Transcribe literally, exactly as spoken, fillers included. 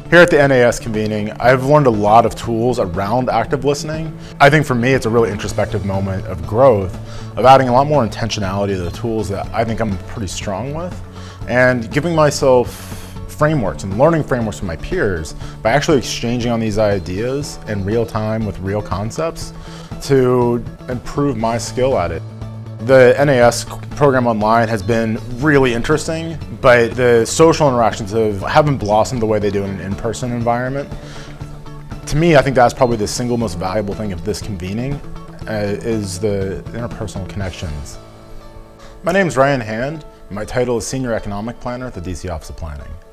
Here at the N A S convening, I've learned a lot of tools around active listening. I think for me, it's a really introspective moment of growth, of adding a lot more intentionality to the tools that I think I'm pretty strong with, and giving myself frameworks and learning frameworks from my peers by actually exchanging on these ideas in real time with real concepts to improve my skill at it. The N A S program online has been really interesting, but the social interactions have, haven't blossomed the way they do in an in-person environment. To me, I think that's probably the single most valuable thing of this convening, uh, is the interpersonal connections. My name is Ryan Hand, and my title is Senior Economic Planner at the D C Office of Planning.